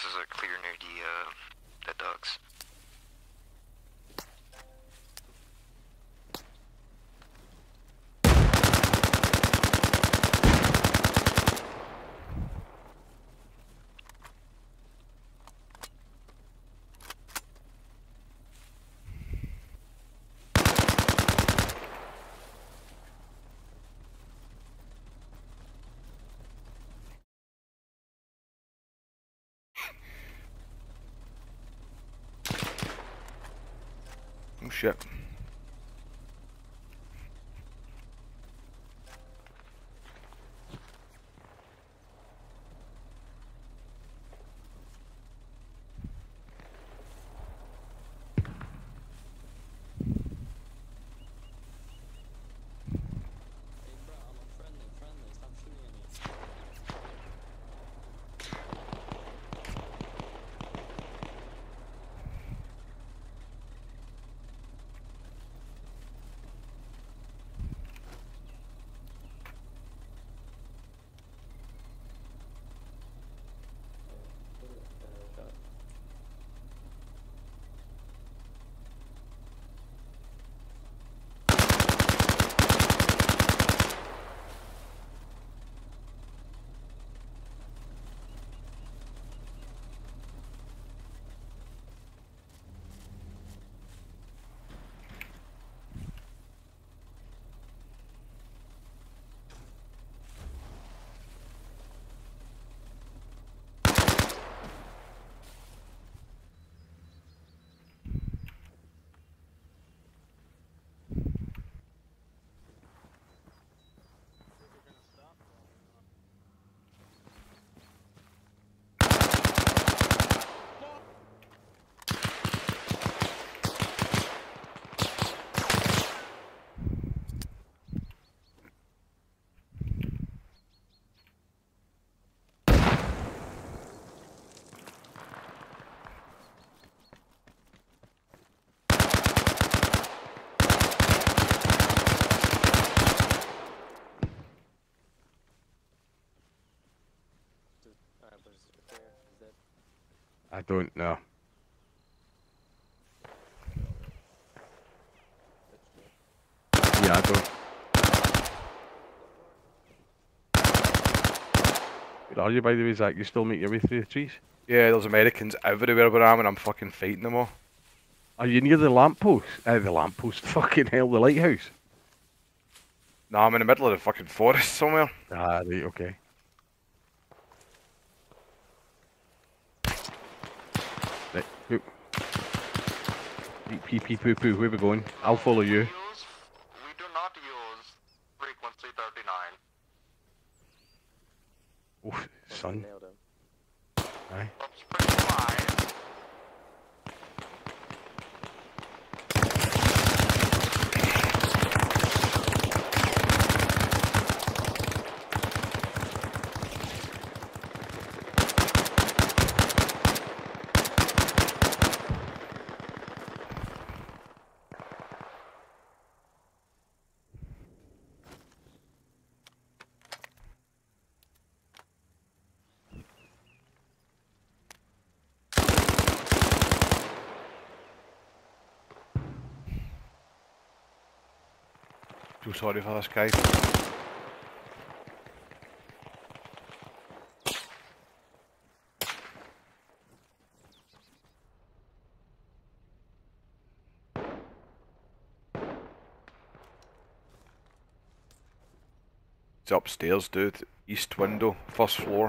houses are clear near the ducks. Oh shit. I don't know. Yeah, I don't. Where are you, by the way, Zach? You still make your way through the trees? Yeah, there's Americans everywhere where I am and I'm fucking fighting them all. Are you near the lamppost? The lamppost. Fucking hell, the lighthouse. Nah, I'm in the middle of the fucking forest somewhere. Ah, right, okay. Right, who? Pee pee poo poo, where we going? I'll follow you. We do not use frequency 39. Oh, son. Nailed him. Aye. That's pretty fine. So sorry for this, guys. It's upstairs, dude. East window, first floor.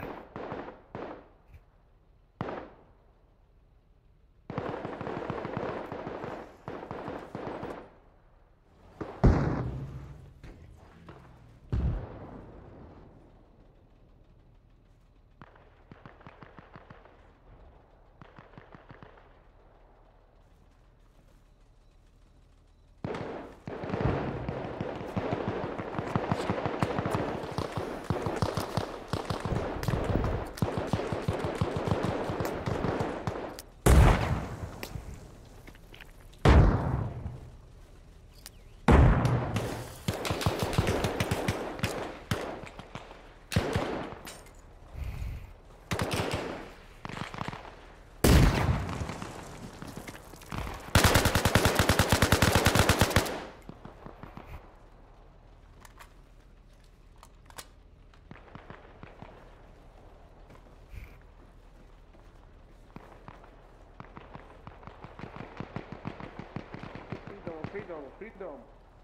freedom.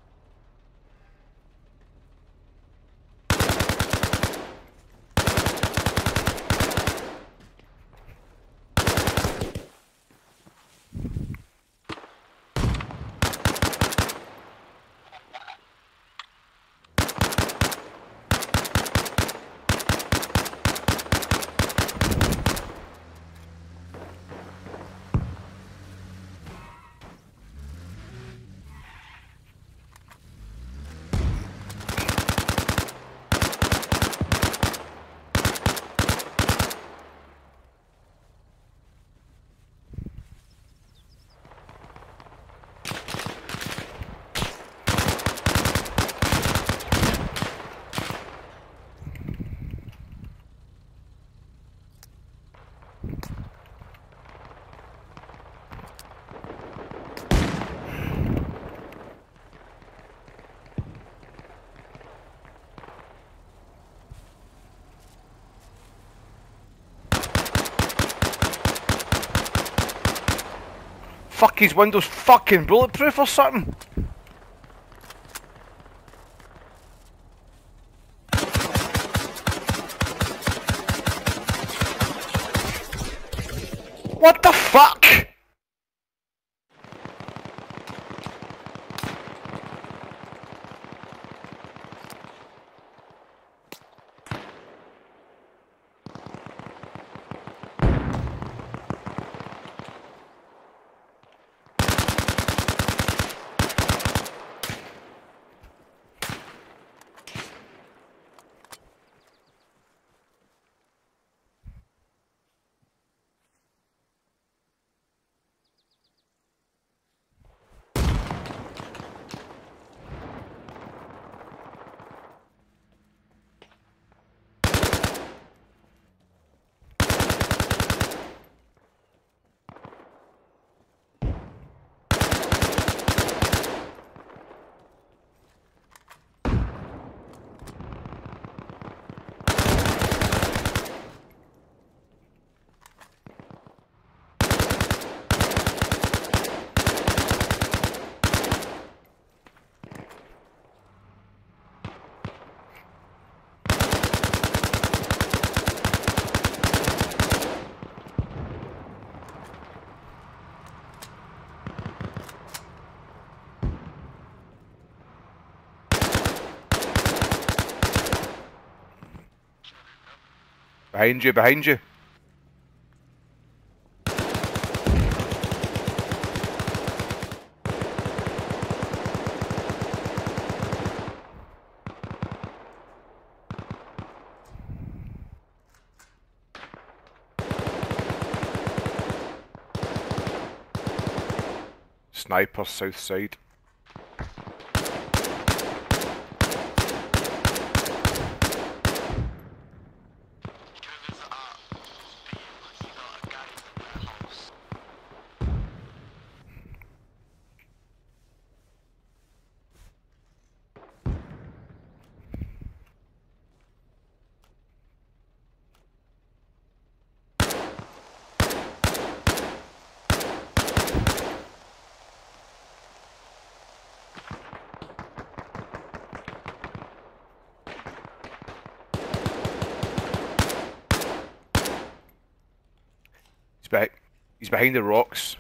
Fuck, his window's fucking bulletproof or something. What the fuck? Behind you, behind you. Sniper south side. He's behind the rocks.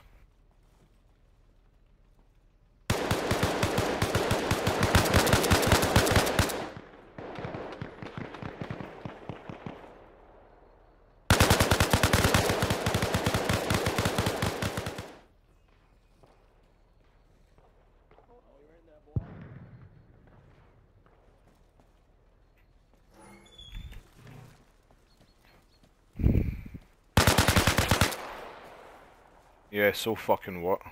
Yeah, so fucking what?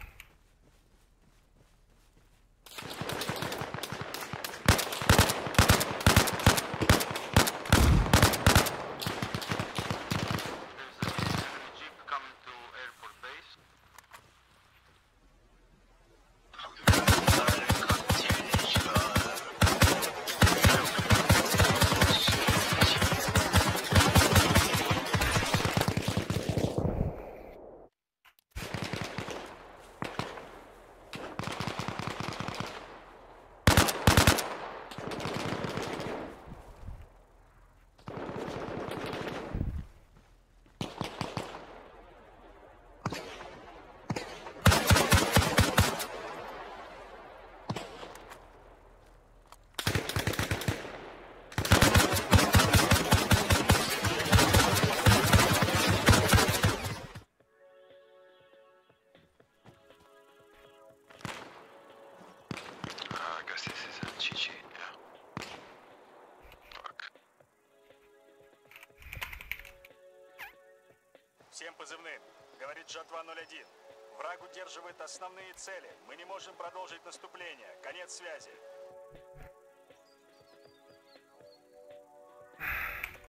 Роджер 201. Враг удерживает основные цели. Мы не можем продолжить наступление. Конец связи.